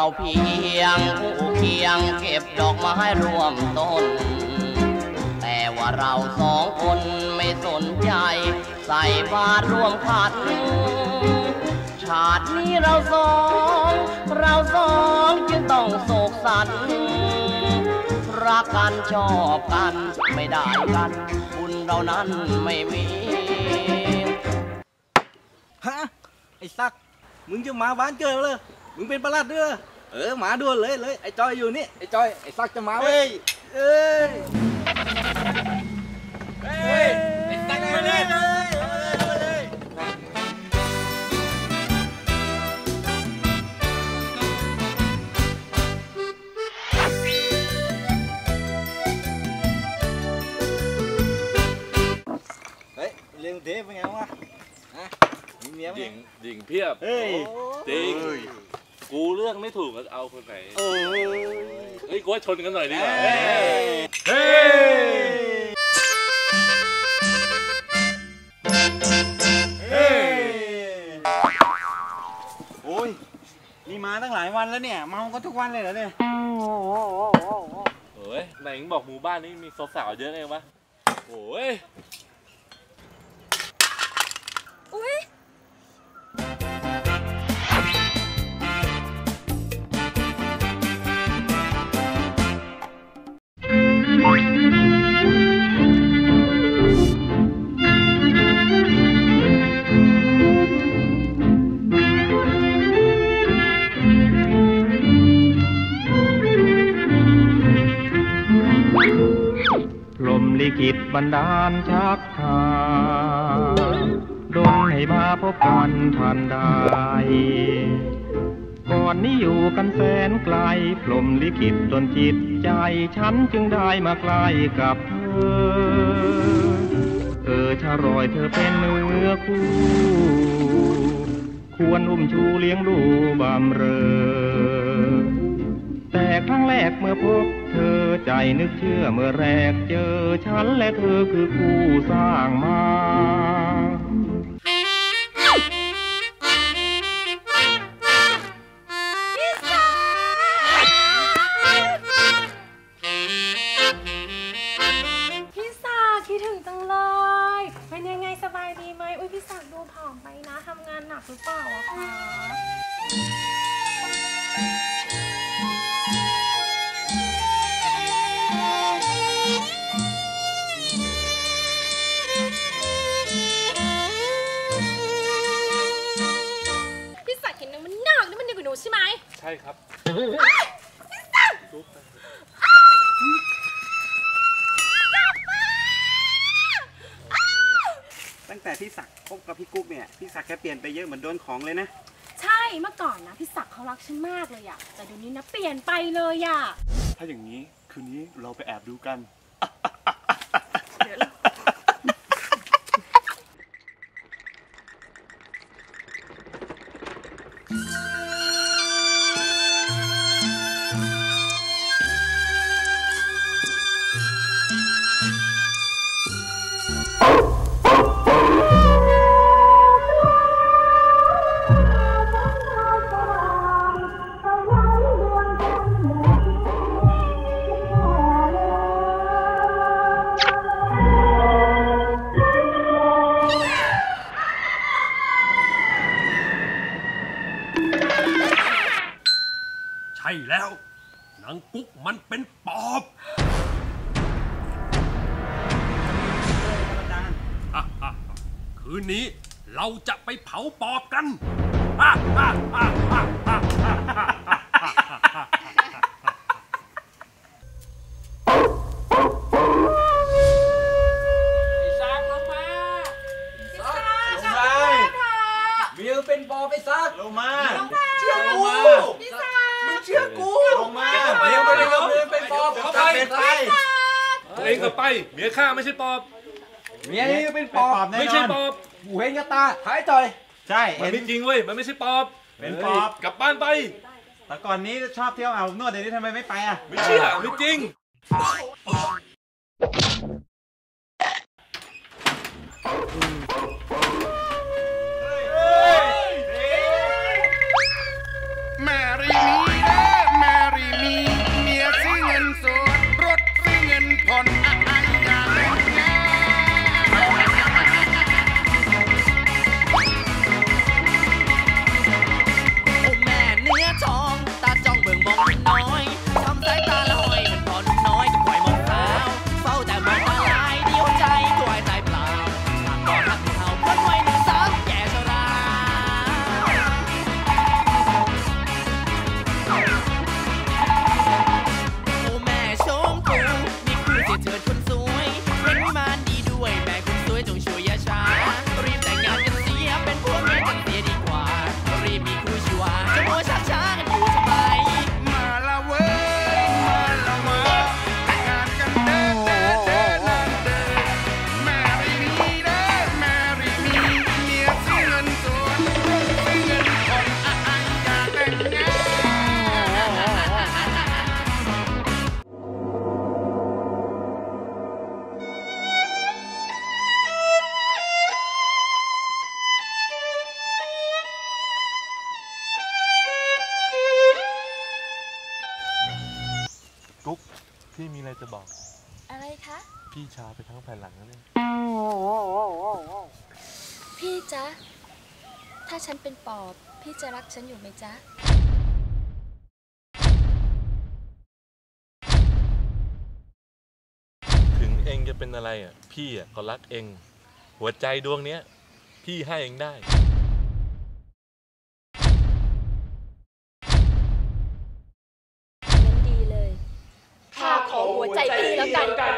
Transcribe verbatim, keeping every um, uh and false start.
เพียงผู้เคียงเก็บดอกไม้ร่วมต้นแต่ว่าเราสองคนไม่สนใจใส่บาตรร่วมขันชาตินี้เราสองเราสองจึงต้องโศกสันรักกันชอบกันไม่ได้กันบุญเรานั้นไม่มีฮะไอ้ซักมึงจะมาบ้านเกิดเลยมึงเป็นประหลัดเด้อเออหมาด่วนเลยเลยไอ้จอยอยู่นี่ไอ้จอยไอ้ซักจะมาเว้ยเอ้ยเฮ้ยไอ้ซักมาเลยเฮ้ยเลี้ยงเทปเป็นไงวะฮะมีเมียไหมหญิงเพียบเฮ้ยจริงกูเลือกไม่ถูกก็เอาคนไหนเฮ้ยกูว่าชนกันหน่อยดีกว่าเฮ้โอ้ยนี่มาตั้งหลายวันแล้วเนี่ยเมาก็ทุกวันเลยเหรอเนี่ยโอ้ยไหนบอกหมู่บ้านนี้มีสาวๆเยอะไงวะโอ้ยอุ้ยลิขิตบันดาลชักพาดลให้มาพบกันทันใดก่อนนี้อยู่กันแสนไกลพรหมลิขิตดลจิตใจฉันจึงได้มาใกล้กับเธอเออชะรอยเธอเป็นเนื้อคู่ควรอุ้มชูเลี้ยงดูบำเรอแต่ครั้งแรกเมื่อพบเธอใจนึกเชื่อเมื่อแรกเจอฉันและเธอคือคู่สร้างมาพี่สาคิดถึงจังเลยเป็นยังไงสบายดีไหมอุ้ยพี่สาดูผอมไปนะทำงานหนักหรือเปล่าอะคะใช่ไหมใช่ครับตั้งแต่พี่ศักดิ์คบกับพี่กุ๊กเนี่ยพี่ศักดิ์แกเปลี่ยนไปเยอะเหมือนโดนของเลยนะใช่เมื่อก่อนนะพี่ศักดิ์เขารักฉันมากเลยอะแต่เดี๋ยวนี้นะเปลี่ยนไปเลยอะถ้าอย่างนี้คืนนี้เราไปแอบดูกันใช่แล้วนางกุ๊กมันเป็นปอบคืนนี้เราจะไปเผาปอบกันไอ้ซักลงมาซักลงมาเมียเป็นปอบไอ้ซักลงมาเชื่อกูมึงเชื่อกูลงมาเมียเป็นปอบเป็นปอบเข้าไปตัวเองกับไปเมียข้าไม่ใช่ปอบเมียนี่เป็นปอบไม่ใช่ปอบกูเห็นกับตาหายจ่อยใช่มันไม่จริงเว้ยมันไม่ใช่ปอบเป็นปอบกลับบ้านไปแต่ก่อนนี้ชอบเที่ยวอาบนวดเดี๋ยวนี้ทำไมไม่ไปอ่ะไม่เชื่อไม่จริงแมรี่นี่มีอะไรจะบอกอะไรคะพี่ชาไปทั้งแผ่นหลังแล้วเนี่ยพี่จ๊ะ ถ้าฉันเป็นปอบพี่จะรักฉันอยู่ไหมจ๊ะถึงเองจะเป็นอะไรอ่ะพี่อ่ะก็รักเองหัวใจดวงเนี้ยพี่ให้เองได้งั้นดีเลยข้าขอหัวใจพี่แล้วกัน